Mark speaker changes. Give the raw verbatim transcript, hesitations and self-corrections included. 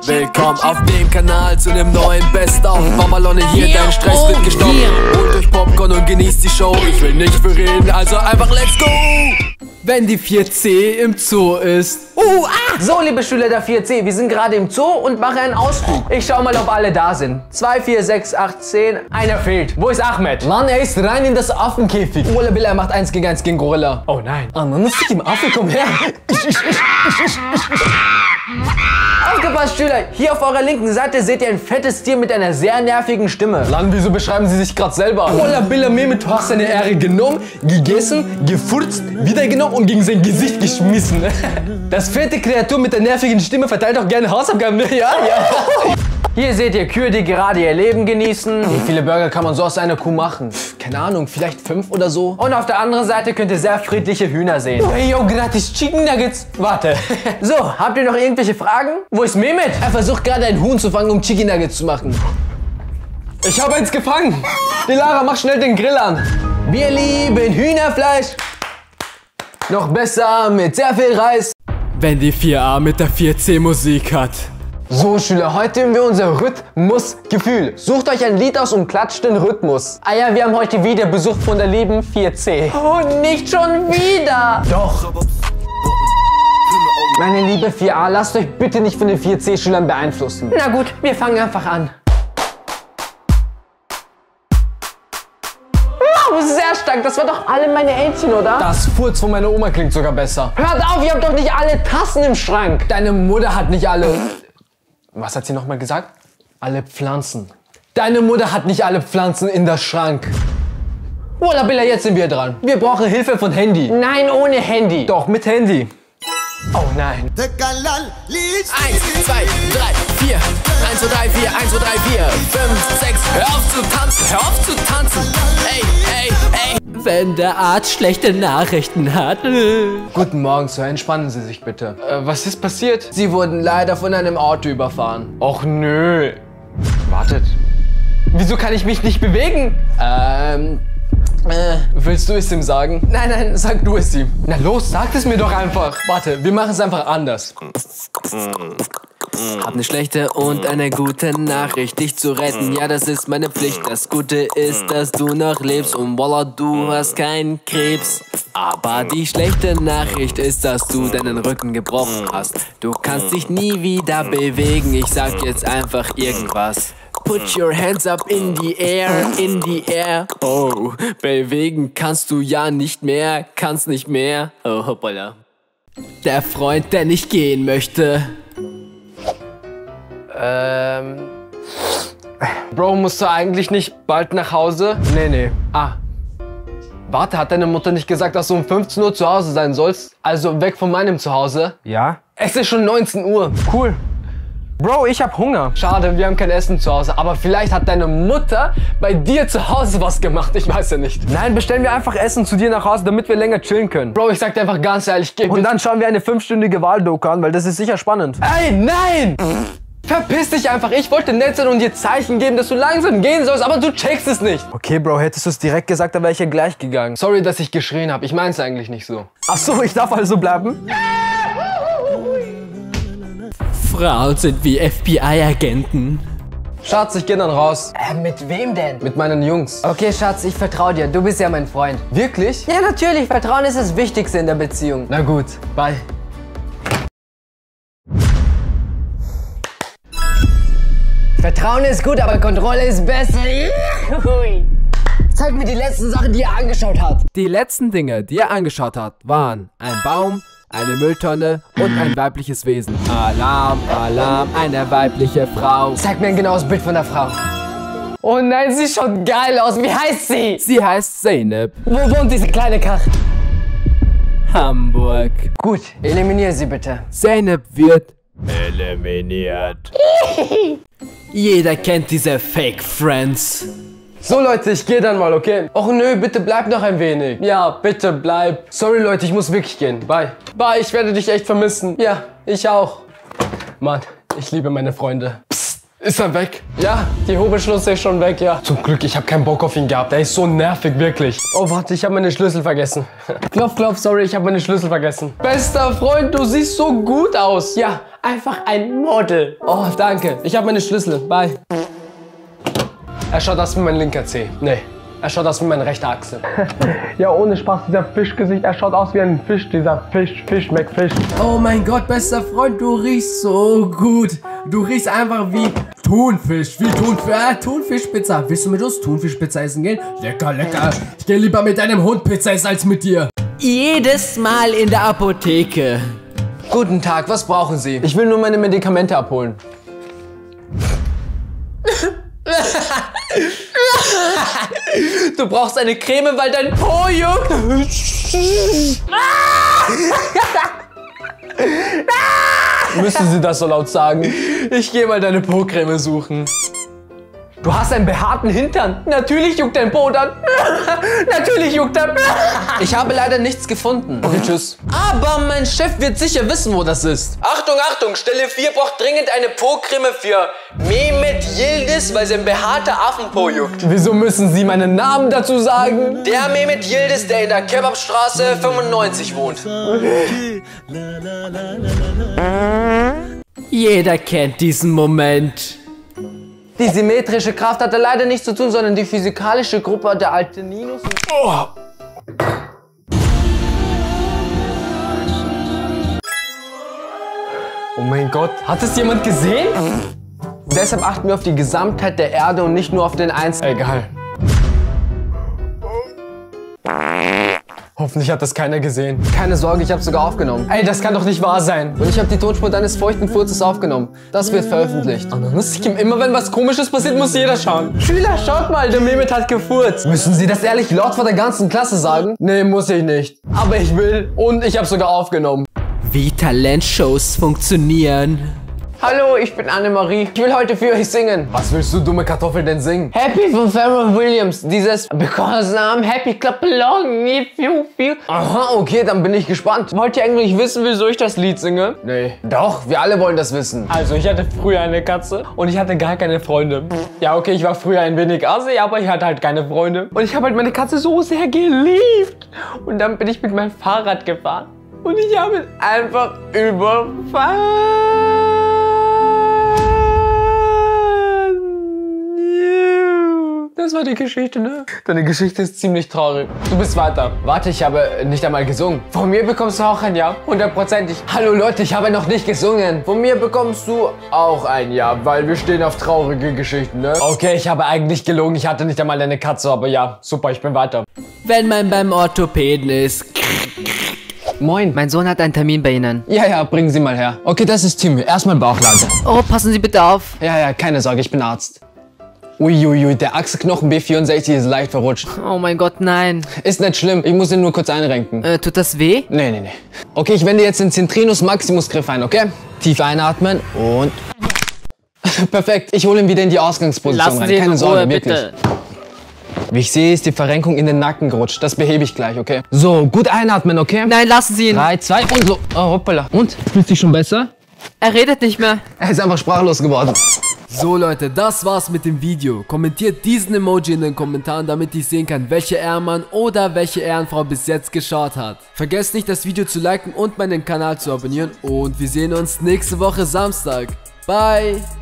Speaker 1: Willkommen auf dem Kanal zu einem neuen Best-of. Babalone hier, yeah, dein Stress wird gestoppt. Yeah. Holt euch Popcorn und genießt die Show. Ich will nicht für reden, also einfach let's go! Wenn die vier C im Zoo ist.
Speaker 2: Uh, ah. So, liebe Schüler der vier C, wir sind gerade im Zoo und machen einen Ausflug. Ich schau mal, ob alle da sind. zwei, vier, sechs, acht, zehn. Einer fehlt. Wo ist Ahmed?
Speaker 3: Mann, er ist rein in das Affenkäfig. Walla Billa, er macht eins gegen eins gegen Gorilla.
Speaker 2: Oh nein.
Speaker 3: Ah, Mann, das ist im Affe, komm her.
Speaker 2: Aufgepasst, Schüler! Hier auf eurer linken Seite seht ihr ein fettes Tier mit einer sehr nervigen Stimme.
Speaker 3: Lan, wieso beschreiben Sie sich gerade selber? Walla Billa, Mehmet, du hast seine Ehre genommen, gegessen, gefurzt, wieder genommen und gegen sein Gesicht geschmissen. Das fette Kreatur mit der nervigen Stimme verteilt auch gerne Hausaufgaben, ne? Ja, ja.
Speaker 2: Hier seht ihr Kühe, die gerade ihr Leben genießen.
Speaker 3: Wie viele Burger kann man so aus einer Kuh machen? Pff, keine Ahnung, vielleicht fünf oder so.
Speaker 2: Und auf der anderen Seite könnt ihr sehr friedliche Hühner sehen.
Speaker 3: Oh, hey, yo, gratis Chicken Nuggets. Warte.
Speaker 2: So, habt ihr noch irgendwelche Fragen? Wo ist Mehmet?
Speaker 3: Er versucht gerade ein Huhn zu fangen, um Chicken Nuggets zu machen. Ich habe eins gefangen. Die Lara, mach schnell den Grill an.
Speaker 2: Wir lieben Hühnerfleisch.
Speaker 3: Noch besser mit sehr viel Reis.
Speaker 1: Wenn die vier A mit der vier C Musik hat.
Speaker 3: So, Schüler, heute üben wir unser Rhythmusgefühl. Sucht euch ein Lied aus und klatscht den Rhythmus.
Speaker 2: Ah ja, wir haben heute wieder Besuch von der lieben vier C.
Speaker 3: Oh, nicht schon wieder.
Speaker 2: Doch.
Speaker 3: Meine liebe vier A, lasst euch bitte nicht von den vier C Schülern beeinflussen.
Speaker 2: Na gut, wir fangen einfach an. Wow, sehr stark. Das war doch alle meine Entchen, oder?
Speaker 3: Das Furz von meiner Oma klingt sogar besser.
Speaker 2: Hört auf, ihr habt doch nicht alle Tassen im Schrank.
Speaker 3: Deine Mutter hat nicht alle... Was hat sie nochmal gesagt? Alle Pflanzen. Deine Mutter hat nicht alle Pflanzen in der Schrank. Walla Billa, jetzt sind wir dran. Wir brauchen Hilfe von Handy.
Speaker 2: Nein, ohne Handy.
Speaker 3: Doch, mit Handy.
Speaker 2: Oh nein.
Speaker 1: Eins, zwei, drei, vier. Eins, zwei, drei, vier. Eins, zwei, drei, vier. Fünf, sechs. Hör auf zu tanzen. Hör auf zu tanzen. Ey, ey, ey. Wenn der Arzt schlechte Nachrichten hat.
Speaker 3: Guten Morgen, Sir. Entspannen Sie sich bitte. Äh, was ist passiert? Sie wurden leider von einem Auto überfahren. Och nö. Wartet. Wieso kann ich mich nicht bewegen? Ähm... Äh, willst du es ihm sagen?
Speaker 2: Nein, nein, sag du es ihm.
Speaker 3: Na los, sag es mir doch einfach. Warte, wir machen es einfach anders.
Speaker 1: Hab eine schlechte und eine gute Nachricht, dich zu retten, ja das ist meine Pflicht. Das Gute ist, dass du noch lebst und voila, du hast keinen Krebs. Aber die schlechte Nachricht ist, dass du deinen Rücken gebrochen hast. Du kannst dich nie wieder bewegen, ich sag jetzt einfach irgendwas. Put your hands up in the air, in the air. Oh, bewegen kannst du ja nicht mehr, kannst nicht mehr. Oh, hoppala. Der Freund, der nicht gehen möchte.
Speaker 3: Ähm... Bro, musst du eigentlich nicht bald nach Hause? Nee, nee. Ah. Warte, hat deine Mutter nicht gesagt, dass du um fünfzehn Uhr zu Hause sein sollst? Also weg von meinem Zuhause?
Speaker 2: Ja.
Speaker 3: Es ist schon neunzehn Uhr.
Speaker 2: Cool. Bro, ich hab Hunger.
Speaker 3: Schade, wir haben kein Essen zu Hause. Aber vielleicht hat deine Mutter bei dir zu Hause was gemacht. Ich weiß ja nicht.
Speaker 2: Nein, bestellen wir einfach Essen zu dir nach Hause, damit wir länger chillen können.
Speaker 3: Bro, ich sag dir einfach ganz ehrlich, geh
Speaker 2: Und dann schauen wir eine fünfstündige Wahldoku an, weil das ist sicher spannend.
Speaker 3: Ey, nein! Verpiss dich einfach. Ich wollte nett sein und dir Zeichen geben, dass du langsam gehen sollst, aber du checkst es nicht.
Speaker 2: Okay, Bro, hättest du es direkt gesagt, dann wäre ich ja gleich gegangen.
Speaker 3: Sorry, dass ich geschrien habe. Ich mein's eigentlich nicht so.
Speaker 2: Ach so, ich darf also bleiben?
Speaker 1: Frauen sind wie F B I-Agenten.
Speaker 3: Schatz, ich geh dann raus.
Speaker 2: Äh, mit wem denn?
Speaker 3: Mit meinen Jungs.
Speaker 2: Okay, Schatz, ich vertraue dir. Du bist ja mein Freund.
Speaker 3: Wirklich?
Speaker 2: Ja, natürlich. Vertrauen ist das Wichtigste in der Beziehung.
Speaker 3: Na gut, bye.
Speaker 2: Vertrauen ist gut, aber Kontrolle ist besser. Zeig mir die letzten Sachen, die er angeschaut hat.
Speaker 1: Die letzten Dinge, die er angeschaut hat, waren ein Baum, eine Mülltonne und ein weibliches Wesen. Alarm, Alarm, eine weibliche Frau.
Speaker 2: Zeig mir ein genaues Bild von der Frau. Oh nein, sie schaut geil aus. Wie heißt sie?
Speaker 1: Sie heißt Zeynep.
Speaker 2: Wo wohnt diese kleine Kach?
Speaker 1: Hamburg.
Speaker 2: Gut, eliminiere sie bitte.
Speaker 1: Zeynep wird eliminiert. Jeder kennt diese Fake Friends.
Speaker 3: So Leute, ich gehe dann mal, okay? Och nö, bitte bleib noch ein wenig. Ja, bitte bleib. Sorry Leute, ich muss wirklich gehen. Bye. Bye, ich werde dich echt vermissen. Ja, ich auch. Mann, ich liebe meine Freunde. Psst, Ist er weg?
Speaker 2: Ja, die Hobelschlüssel ist schon weg, ja.
Speaker 3: Zum Glück, ich habe keinen Bock auf ihn gehabt. Der ist so nervig, wirklich.
Speaker 2: Oh, warte, ich habe meine Schlüssel vergessen.
Speaker 3: Klopf, klopf, sorry, ich habe meine Schlüssel vergessen.
Speaker 2: Bester Freund, du siehst so gut aus. Ja, einfach ein Model.
Speaker 3: Oh, danke. Ich habe meine Schlüssel. Bye. Er schaut aus wie mein linker Zeh. Nee, er schaut aus wie meine rechte Achsel.
Speaker 2: Ja, ohne Spaß, dieser Fischgesicht, er schaut aus wie ein Fisch, dieser Fisch, Fisch, McFish.
Speaker 1: Oh mein Gott, bester Freund, du riechst so gut. Du riechst einfach wie Thunfisch, wie Thunfisch, äh, Thunfischpizza. Willst du mit uns Thunfischpizza essen gehen? Lecker, lecker. Ich gehe lieber mit deinem Hund Pizza essen als mit dir. Jedes Mal in der Apotheke.
Speaker 3: Guten Tag, was brauchen Sie? Ich will nur meine Medikamente abholen.
Speaker 2: Du brauchst eine Creme, weil dein Po juckt.
Speaker 3: Müssen Sie das so laut sagen?
Speaker 2: Ich gehe mal deine Po-Creme suchen. Du hast einen behaarten Hintern. Natürlich juckt dein Po dann. Natürlich juckt er.
Speaker 3: Ich habe leider nichts gefunden. Okay, tschüss.
Speaker 2: Aber mein Chef wird sicher wissen, wo das ist. Achtung, Achtung, Stelle vier braucht dringend eine Po-Creme für Mehmet Yildiz, weil sein behaarter Affenpo juckt.
Speaker 3: Wieso müssen Sie meinen Namen dazu sagen?
Speaker 2: Der Mehmet Yildiz, der in der Kebabstraße fünfundneunzig wohnt.
Speaker 1: Jeder kennt diesen Moment.
Speaker 2: Die symmetrische Kraft hatte leider nichts zu tun, sondern die physikalische Gruppe der Alteninus.
Speaker 3: Oh. Oh mein Gott, hat es jemand gesehen?
Speaker 2: Deshalb achten wir auf die Gesamtheit der Erde und nicht nur auf den Einzelnen.
Speaker 3: Egal. Hoffentlich hat das keiner gesehen.
Speaker 2: Keine Sorge, ich habe sogar aufgenommen.
Speaker 3: Ey, das kann doch nicht wahr sein.
Speaker 2: Und ich habe die Tonspur deines feuchten Furzes aufgenommen. Das wird veröffentlicht.
Speaker 3: Ananas, immer wenn was Komisches passiert, muss jeder schauen.
Speaker 2: Schüler, schaut mal, der Mehmet hat gefurzt.
Speaker 3: Müssen Sie das ehrlich laut vor der ganzen Klasse sagen?
Speaker 2: Nee, muss ich nicht.
Speaker 3: Aber ich will. Und ich habe sogar aufgenommen.
Speaker 1: Wie Talentshows funktionieren.
Speaker 2: Hallo, ich bin Annemarie. Ich will heute für euch singen.
Speaker 3: Was willst du, dumme Kartoffel, denn singen?
Speaker 2: Happy von Pharrell Williams. Dieses Because I'm happy, clap along if you feel.
Speaker 3: Aha, okay, dann bin ich gespannt.
Speaker 2: Wollt ihr eigentlich wissen, wieso ich das Lied singe?
Speaker 3: Nee. Doch, wir alle wollen das wissen.
Speaker 2: Also, ich hatte früher eine Katze und ich hatte gar keine Freunde. Ja, okay, ich war früher ein wenig assi, aber ich hatte halt keine Freunde. Und ich habe halt meine Katze so sehr geliebt. Und dann bin ich mit meinem Fahrrad gefahren. Und ich habe es einfach überfahren. Das war die Geschichte, ne?
Speaker 3: Deine Geschichte ist ziemlich traurig.
Speaker 2: Du bist weiter.
Speaker 3: Warte, ich habe nicht einmal gesungen.
Speaker 2: Von mir bekommst du auch ein Ja. Hundertprozentig.
Speaker 3: Hallo Leute, ich habe noch nicht gesungen.
Speaker 2: Von mir bekommst du auch ein Ja, weil wir stehen auf traurige Geschichten, ne?
Speaker 3: Okay, ich habe eigentlich gelogen. Ich hatte nicht einmal eine Katze, aber ja, super, ich bin weiter.
Speaker 1: Wenn man beim Orthopäden ist.
Speaker 2: Moin.
Speaker 1: Mein Sohn hat einen Termin bei Ihnen.
Speaker 3: Ja, ja, bringen Sie mal her. Okay, das ist Timmy. Erstmal Bauchlage.
Speaker 1: Oh, passen Sie bitte auf.
Speaker 3: Ja, ja, keine Sorge, ich bin Arzt. Uiuiui, ui, der Achselknochen B vierundsechzig ist leicht verrutscht.
Speaker 1: Oh mein Gott, nein.
Speaker 3: Ist nicht schlimm, ich muss ihn nur kurz einrenken.
Speaker 1: Äh, tut das weh?
Speaker 3: Nee, nee, nee. Okay, ich wende jetzt den Centrinus Maximus Griff ein, okay? Tief einatmen und... Perfekt, ich hole ihn wieder in die Ausgangsposition
Speaker 1: Lassen
Speaker 3: rein.
Speaker 1: Sie ihn
Speaker 3: Keine
Speaker 1: in
Speaker 3: Sorge,
Speaker 1: Ruhe,
Speaker 3: wirklich.
Speaker 1: bitte.
Speaker 3: Wie ich sehe, ist die Verrenkung in den Nacken gerutscht. Das behebe ich gleich, okay? So, gut einatmen, okay?
Speaker 1: Nein, lassen Sie ihn.
Speaker 3: Drei, zwei und so. Oh, hoppala. Und? Fühlt sich schon besser?
Speaker 1: Er redet nicht mehr.
Speaker 3: Er ist einfach sprachlos geworden.
Speaker 1: So Leute, das war's mit dem Video. Kommentiert diesen Emoji in den Kommentaren, damit ich sehen kann, welche Ehrenmann oder welche Ehrenfrau bis jetzt geschaut hat. Vergesst nicht, das Video zu liken und meinen Kanal zu abonnieren. Und wir sehen uns nächste Woche Samstag. Bye!